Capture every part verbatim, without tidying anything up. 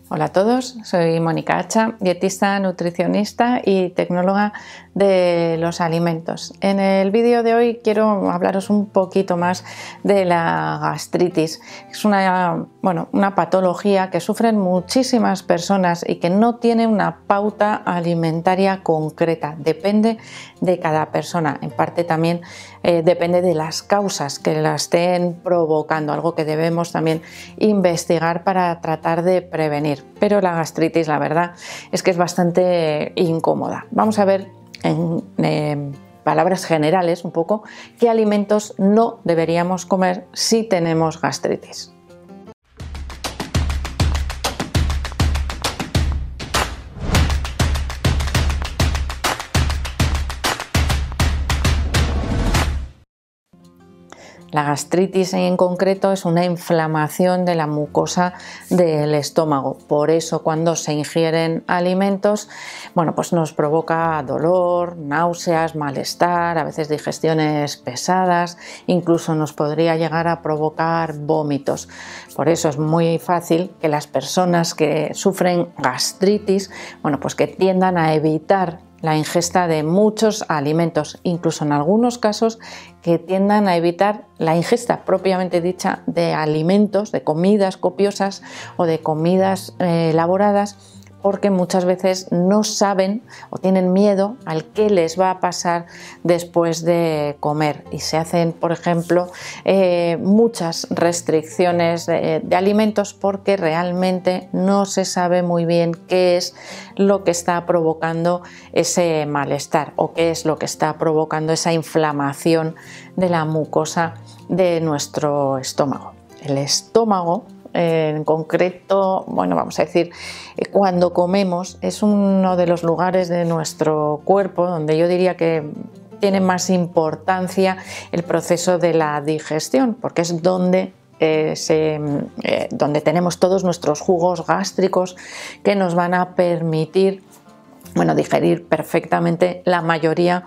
Hola a todos, soy Mónica Hacha, dietista, nutricionista y tecnóloga de los alimentos. En el vídeo de hoy quiero hablaros un poquito más de la gastritis. Es una, bueno, una patología que sufren muchísimas personas y que no tiene una pauta alimentaria concreta. Depende de cada persona. En parte también eh, depende de las causas que la estén provocando, algo que debemos también investigar para tratar de prevenir. Pero la gastritis, la verdad, es que es bastante incómoda. Vamos a ver en eh, palabras generales un poco qué alimentos no deberíamos comer si tenemos gastritis. La gastritis en concreto es una inflamación de la mucosa del estómago. Por eso cuando se ingieren alimentos, bueno, pues nos provoca dolor, náuseas, malestar, a veces digestiones pesadas, incluso nos podría llegar a provocar vómitos. Por eso es muy fácil que las personas que sufren gastritis, bueno, pues que tiendan a evitar la ingesta de muchos alimentos, incluso en algunos casos que tiendan a evitar la ingesta propiamente dicha de alimentos, de comidas copiosas o de comidas eh, elaboradas, porque muchas veces no saben o tienen miedo al qué les va a pasar después de comer y se hacen, por ejemplo, eh, muchas restricciones de, de alimentos porque realmente no se sabe muy bien qué es lo que está provocando ese malestar o qué es lo que está provocando esa inflamación de la mucosa de nuestro estómago. El estómago, en concreto, bueno, vamos a decir, cuando comemos es uno de los lugares de nuestro cuerpo donde yo diría que tiene más importancia el proceso de la digestión, porque es donde Eh, se, eh, donde tenemos todos nuestros jugos gástricos que nos van a permitir, bueno, digerir perfectamente la mayoría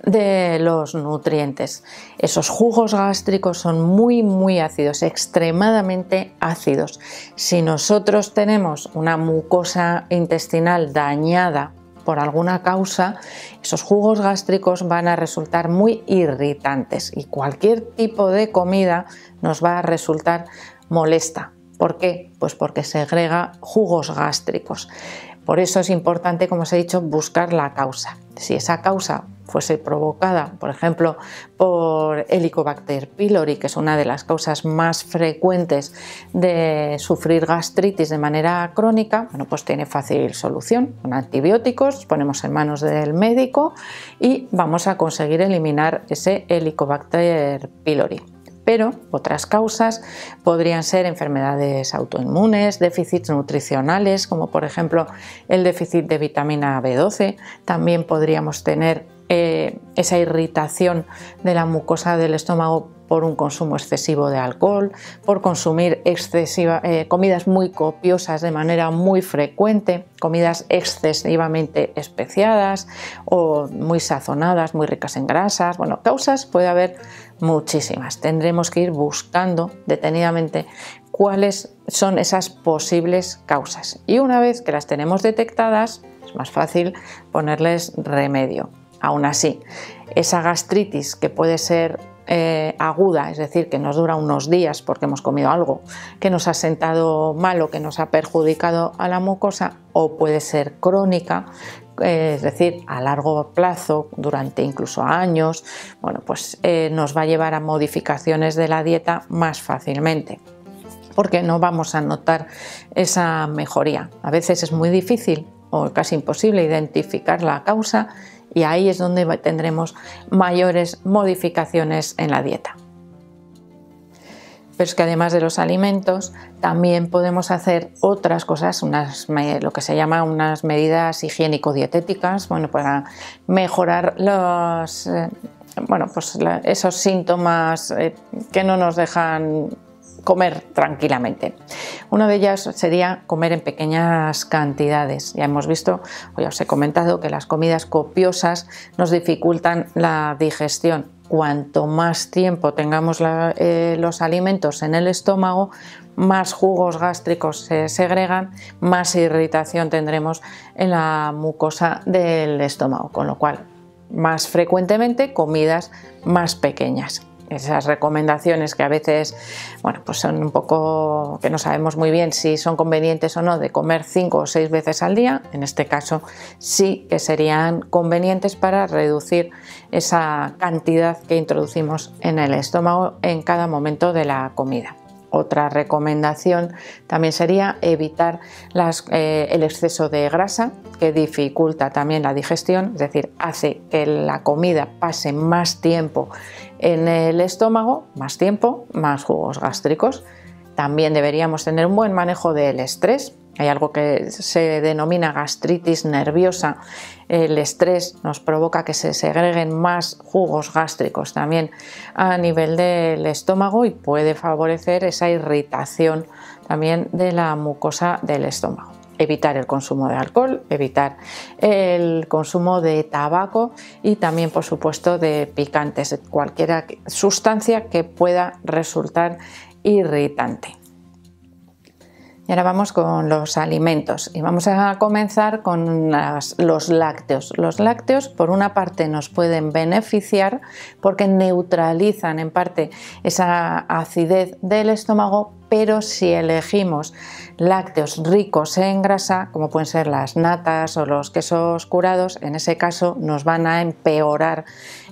de los nutrientes. Esos jugos gástricos son muy muy ácidos, extremadamente ácidos. Si nosotros tenemos una mucosa intestinal dañada por alguna causa, esos jugos gástricos van a resultar muy irritantes y cualquier tipo de comida nos va a resultar molesta. ¿Por qué? Pues porque segrega jugos gástricos. Por eso es importante, como os he dicho, buscar la causa. Si esa causa fuese provocada, por ejemplo, por Helicobacter pylori, que es una de las causas más frecuentes de sufrir gastritis de manera crónica, bueno, pues tiene fácil solución. Con antibióticos, ponemos en manos del médico y vamos a conseguir eliminar ese Helicobacter pylori. Pero otras causas podrían ser enfermedades autoinmunes, déficits nutricionales, como por ejemplo el déficit de vitamina B doce. También podríamos tener eh, esa irritación de la mucosa del estómago por un consumo excesivo de alcohol, por consumir excesiva, eh, comidas muy copiosas de manera muy frecuente, comidas excesivamente especiadas o muy sazonadas, muy ricas en grasas. Bueno, causas puede haber muchísimas. Tendremos que ir buscando detenidamente cuáles son esas posibles causas. Y una vez que las tenemos detectadas, es más fácil ponerles remedio. Aún así, esa gastritis que puede ser Eh, aguda, es decir, que nos dura unos días porque hemos comido algo que nos ha sentado mal o que nos ha perjudicado a la mucosa, o puede ser crónica, eh, es decir, a largo plazo, durante incluso años, bueno, pues eh, nos va a llevar a modificaciones de la dieta más fácilmente, porque no vamos a notar esa mejoría. A veces es muy difícil o casi imposible identificar la causa y ahí es donde tendremos mayores modificaciones en la dieta. Pero es que además de los alimentos también podemos hacer otras cosas, unas, lo que se llama unas medidas higiénico-dietéticas, bueno, para mejorar los, eh, bueno, pues la, esos síntomas eh, que no nos dejan comer tranquilamente. Una de ellas sería comer en pequeñas cantidades. Ya hemos visto, o ya os he comentado, que las comidas copiosas nos dificultan la digestión. Cuanto más tiempo tengamos la, eh, los alimentos en el estómago, más jugos gástricos se segregan, más irritación tendremos en la mucosa del estómago, con lo cual más frecuentemente comidas más pequeñas. Esas recomendaciones que a veces, bueno, pues son un poco que no sabemos muy bien si son convenientes o no, de comer cinco o seis veces al día, en este caso sí que serían convenientes para reducir esa cantidad que introducimos en el estómago en cada momento de la comida. Otra recomendación también sería evitar las, eh, el exceso de grasa, que dificulta también la digestión, es decir, hace que la comida pase más tiempo en el estómago, más tiempo, más jugos gástricos. También deberíamos tener un buen manejo del estrés. Hay algo que se denomina gastritis nerviosa. El estrés nos provoca que se segreguen más jugos gástricos también a nivel del estómago y puede favorecer esa irritación también de la mucosa del estómago. Evitar el consumo de alcohol, evitar el consumo de tabaco y también, por supuesto, de picantes, cualquier sustancia que pueda resultar irritante. Y ahora vamos con los alimentos y vamos a comenzar con las, los lácteos. Los lácteos, por una parte, nos pueden beneficiar porque neutralizan en parte esa acidez del estómago, pero si elegimos lácteos ricos en grasa, como pueden ser las natas o los quesos curados, en ese caso nos van a empeorar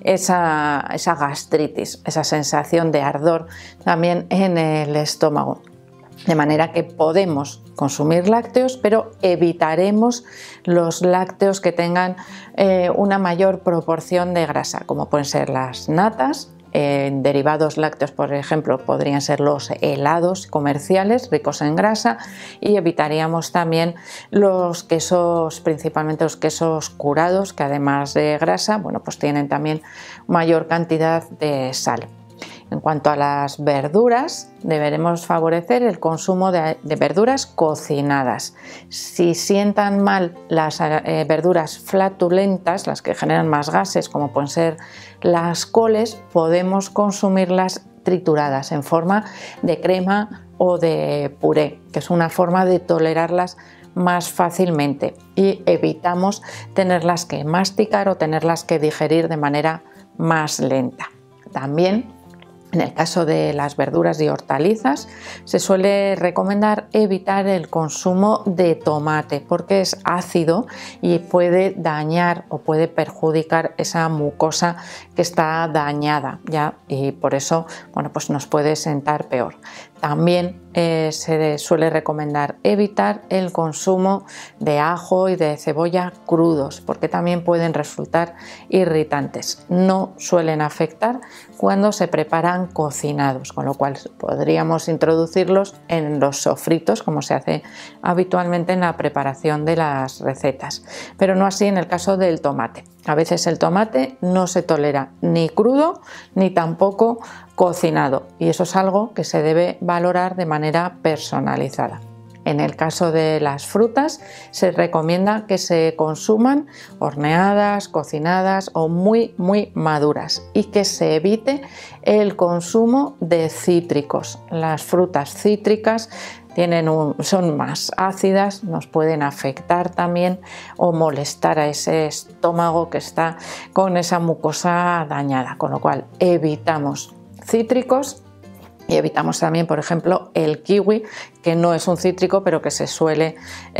esa, esa gastritis, esa sensación de ardor también en el estómago. De manera que podemos consumir lácteos, pero evitaremos los lácteos que tengan eh, una mayor proporción de grasa, como pueden ser las natas. Eh, derivados lácteos, por ejemplo, podrían ser los helados comerciales ricos en grasa, y evitaríamos también los quesos, principalmente los quesos curados, que además de grasa, bueno, pues tienen también mayor cantidad de sal. En cuanto a las verduras, deberemos favorecer el consumo de, de verduras cocinadas. Si sientan mal las eh, verduras flatulentas, las que generan más gases, como pueden ser las coles, podemos consumirlas trituradas en forma de crema o de puré, que es una forma de tolerarlas más fácilmente, y evitamos tenerlas que masticar o tenerlas que digerir de manera más lenta. También, en el caso de las verduras y hortalizas, se suele recomendar evitar el consumo de tomate porque es ácido y puede dañar o puede perjudicar esa mucosa que está dañada, ¿ya? Y por eso, bueno, pues nos puede sentar peor. También eh, se suele recomendar evitar el consumo de ajo y de cebolla crudos porque también pueden resultar irritantes. No suelen afectar cuando se preparan cocinados, con lo cual podríamos introducirlos en los sofritos, como se hace habitualmente en la preparación de las recetas, pero no así en el caso del tomate. A veces el tomate no se tolera ni crudo ni tampoco cocinado, y eso es algo que se debe valorar de manera personalizada. En el caso de las frutas, se recomienda que se consuman horneadas, cocinadas o muy muy maduras, y que se evite el consumo de cítricos. Las frutas cítricas tienen un, son más ácidas, nos pueden afectar también o molestar a ese estómago que está con esa mucosa dañada, con lo cual evitamos cítricos. Y evitamos también, por ejemplo, el kiwi, que no es un cítrico, pero que se suele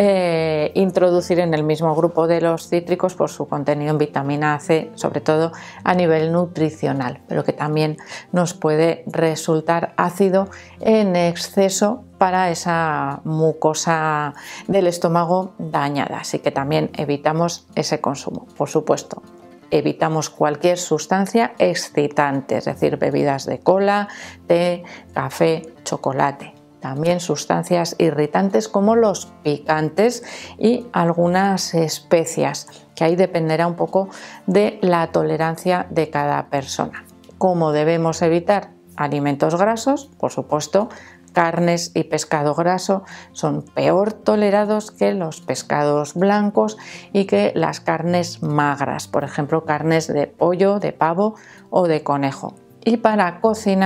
eh, introducir en el mismo grupo de los cítricos por su contenido en vitamina C, sobre todo a nivel nutricional, pero que también nos puede resultar ácido en exceso para esa mucosa del estómago dañada. Así que también evitamos ese consumo, por supuesto. Evitamos cualquier sustancia excitante, es decir, bebidas de cola, té, café, chocolate. También sustancias irritantes como los picantes y algunas especias, que ahí dependerá un poco de la tolerancia de cada persona. ¿Cómo debemos evitar alimentos grasos? Por supuesto, carnes y pescado graso son peor tolerados que los pescados blancos y que las carnes magras, por ejemplo, carnes de pollo, de pavo o de conejo. Y para cocinar,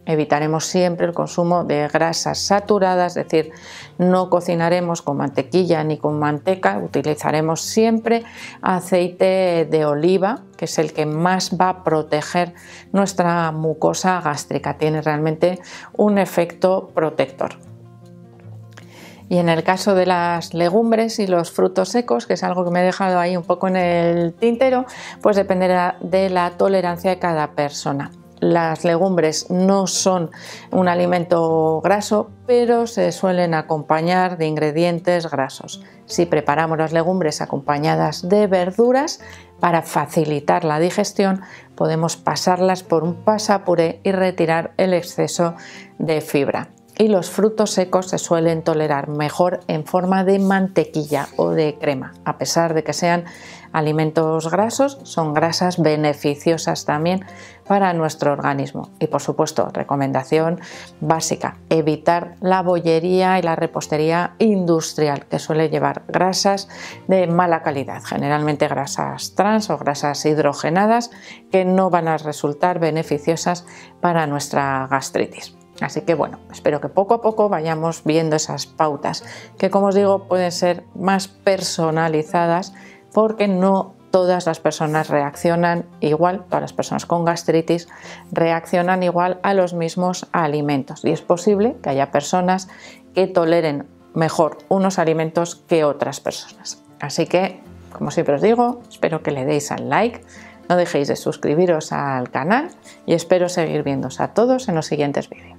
Evitaremos siempre el consumo de grasas saturadas, es decir, no cocinaremos con mantequilla ni con manteca, utilizaremos siempre aceite de oliva, que es el que más va a proteger nuestra mucosa gástrica, tiene realmente un efecto protector. Y en el caso de las legumbres y los frutos secos, que es algo que me he dejado ahí un poco en el tintero, pues dependerá de la tolerancia de cada persona. Las legumbres no son un alimento graso, pero se suelen acompañar de ingredientes grasos. Si preparamos las legumbres acompañadas de verduras, para facilitar la digestión, podemos pasarlas por un pasapuré y retirar el exceso de fibra. Y los frutos secos se suelen tolerar mejor en forma de mantequilla o de crema, a pesar de que sean alimentos grasos, son grasas beneficiosas también para nuestro organismo. Y por supuesto, recomendación básica, evitar la bollería y la repostería industrial, que suele llevar grasas de mala calidad, generalmente grasas trans o grasas hidrogenadas, que no van a resultar beneficiosas para nuestra gastritis. Así que bueno, espero que poco a poco vayamos viendo esas pautas, que como os digo pueden ser más personalizadas porque no todas las personas reaccionan igual, todas las personas con gastritis reaccionan igual a los mismos alimentos y es posible que haya personas que toleren mejor unos alimentos que otras personas. Así que, como siempre os digo, espero que le deis al like, no dejéis de suscribiros al canal y espero seguir viéndoos a todos en los siguientes vídeos.